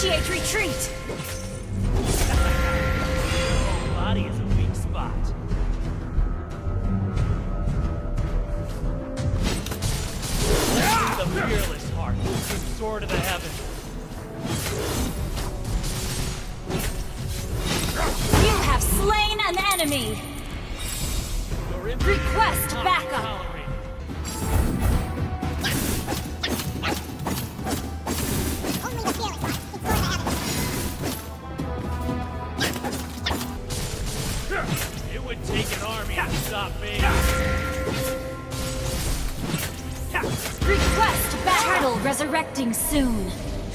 Initiate retreat! Your body is a weak spot. The fearless heart, the sword of the heavens. You have slain an enemy! Request backup! It would take an army to stop me. Request battle resurrecting soon.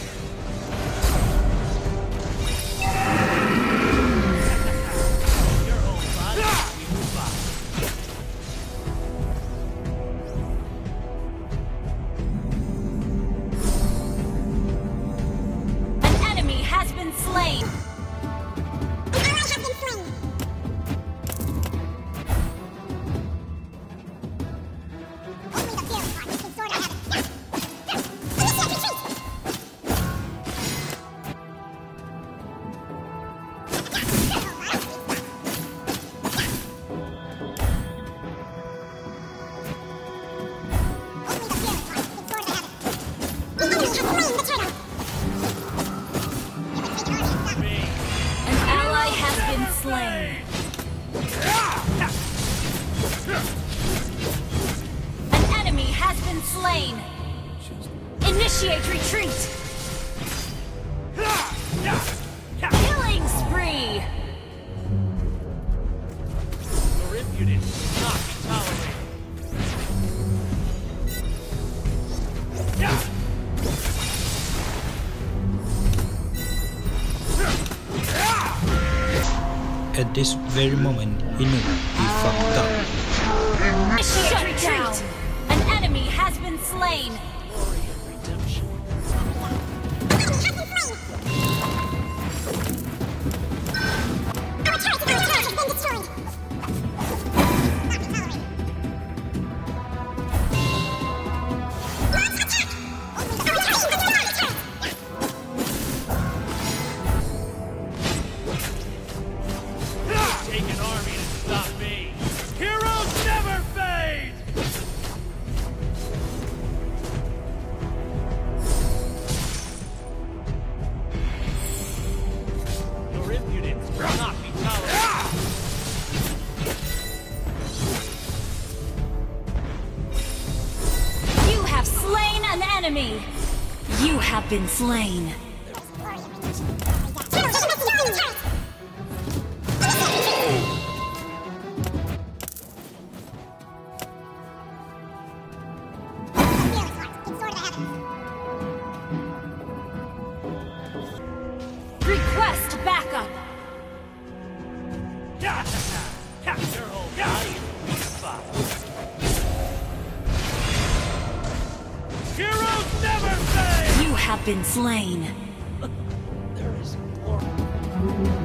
Your whole body is a weak spot. An enemy has been slain. Slain. An enemy has been slain. Initiate retreat. Killing spree. Your impudence will not be tolerated. At this very moment, he knew he fucked up. Shut down! An enemy has been slain! Glory of redemption. Our turret has been destroyed! Take an army to stop me. Heroes never fade! Your impudence will not be tolerated. You have slain an enemy! You have been slain. Request backup! Your whole body is a weak spot. Heroes never fade! You have been slain. There is glory.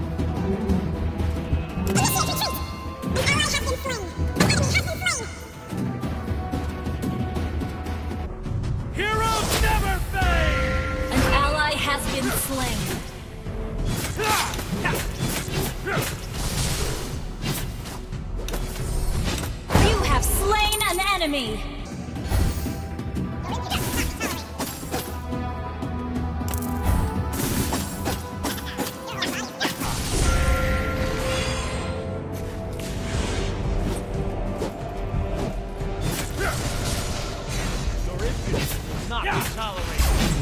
Heroes never fade! An ally has been slain. You have slain an enemy. Your impudence will not be tolerated.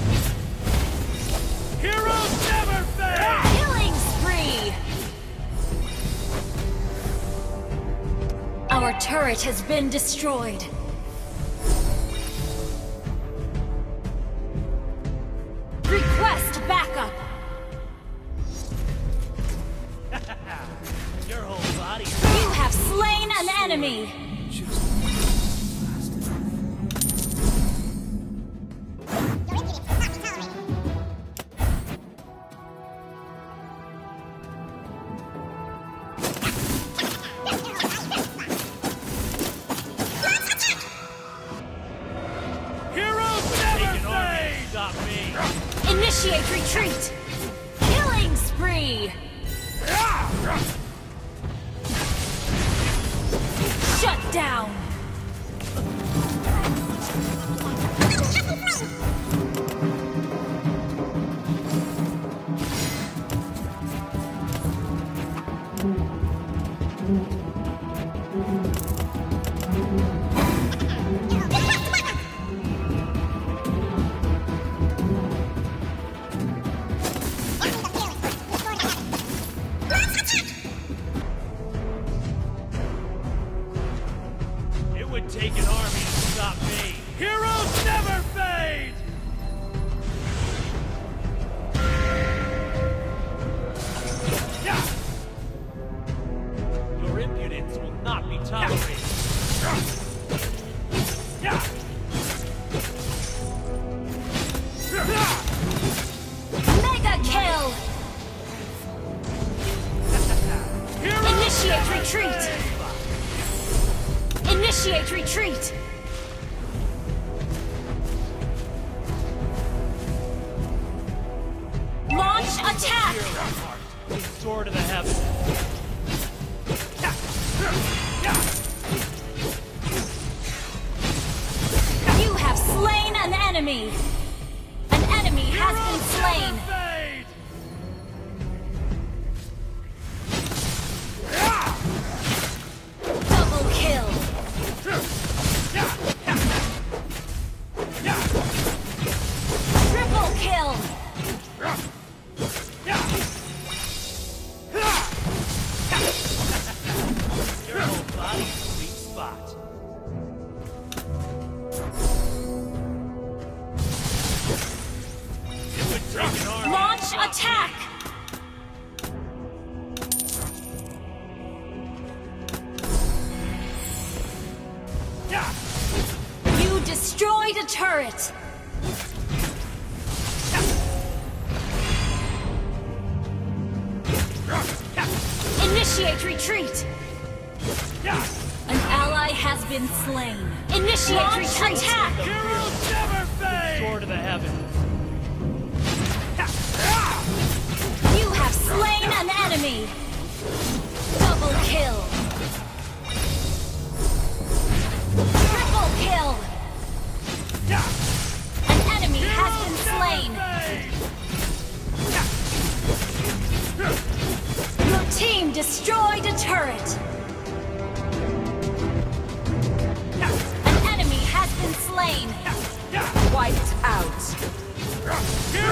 Heroes never fade! Killing spree. Our turret has been destroyed. Request backup. Your whole body is You have slain an enemy. Initiate retreat! Killing spree! Shut down! It would take an army to stop me. Heroes never fade! Your impudence will not be tolerated. Mega kill! Initiate retreat! Initiate retreat! Launch attack! Fearless heart, the sword of the heavens. You have slain an enemy! An enemy has been slain! Fade! Double kill! Triple kill! Your whole body's a weak spot. It would take an army. Launch attack! You destroyed a turret! Initiate retreat! An ally has been slain. Initiate retreat! Attack! Heroes never fade! Sword of the heavens. You have slain an enemy! Double kill! Triple kill! An enemy has been slain! Your team destroyed a turret! An enemy has been slain! Wiped out!